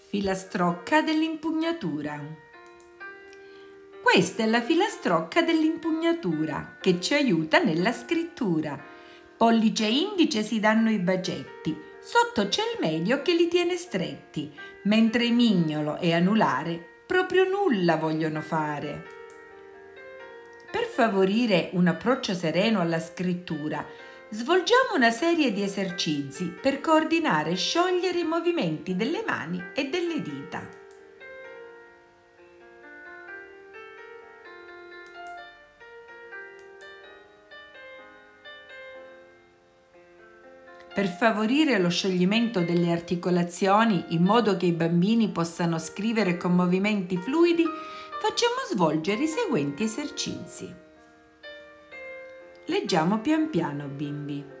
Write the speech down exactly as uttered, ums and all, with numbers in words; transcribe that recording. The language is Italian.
Filastrocca dell'impugnatura. Questa è la filastrocca dell'impugnatura che ci aiuta nella scrittura. Pollice e indice si danno i bacetti, sotto c'è il medio che li tiene stretti, mentre mignolo e anulare proprio nulla vogliono fare. Per favorire un approccio sereno alla scrittura, svolgiamo una serie di esercizi per coordinare e sciogliere i movimenti delle mani e delle dita. Per favorire lo scioglimento delle articolazioni in modo che i bambini possano scrivere con movimenti fluidi, facciamo svolgere i seguenti esercizi. Leggiamo pian piano, bimbi.